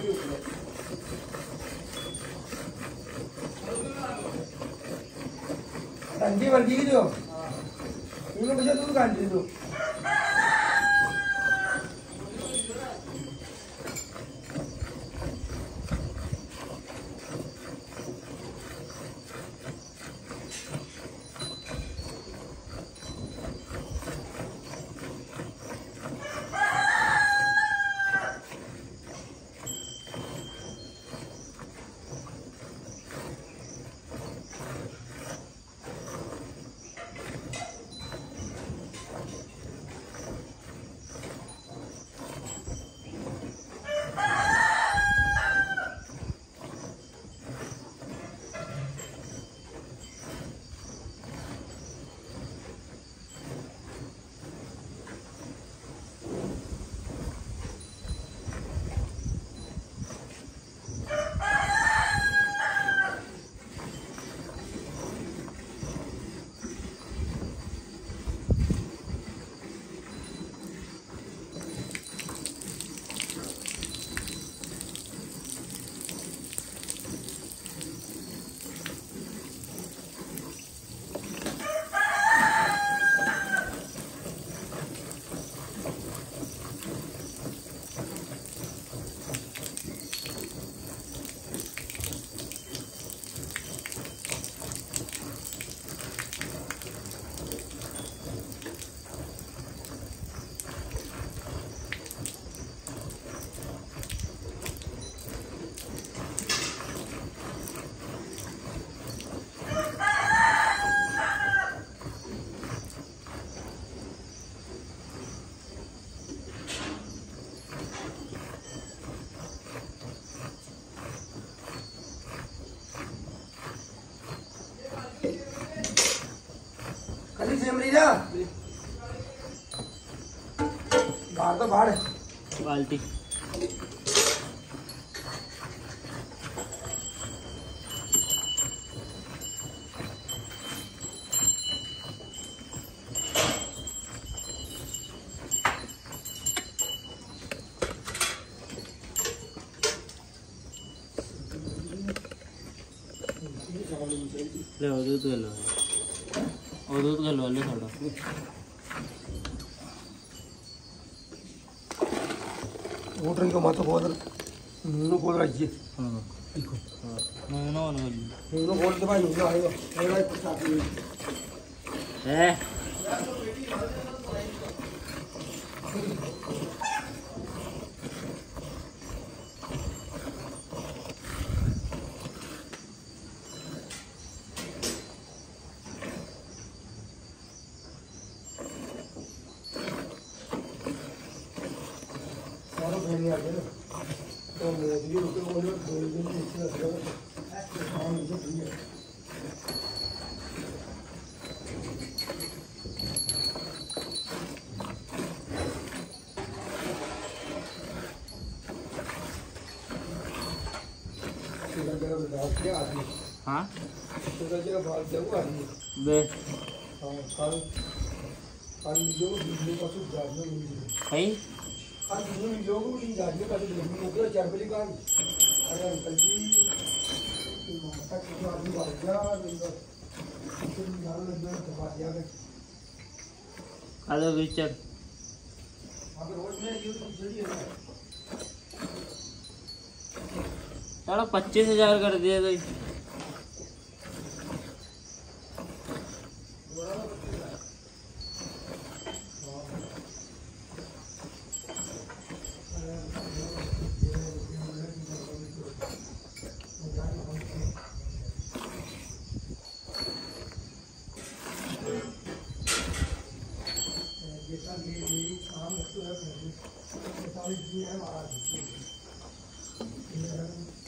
टंकी वर्गी की जो इनको बचा दूध काट दे दो बाहर तो बाहर बाल्टी ले दूध गलो और दूध गलो ले थोड़ा मोटर को मत खोल नूनो खोल रखिए हां देखो हां नूनो नूनो खोल दे भाई नूनो आएगा आएगा पचास है तो मोदी को बोलो दो दिन नीचे रखो काम मुझे ठीक है तो जगह बात क्या आदमी हां तो जगह बात क्या हुआ आदमी बे हां कल मिलो बिजली का तो जाने मिली है आज हम लोगों की गाड़ी का तो बिजली हो गया 4 बजे का अरे अंकल जी माता के आदमी आ गया तो यार लग तो बात याद है हेलो विचर अब रोज में ये तो जल्दी है साला 25,000 कर दिया तो काम तो है 45 जी है महाराज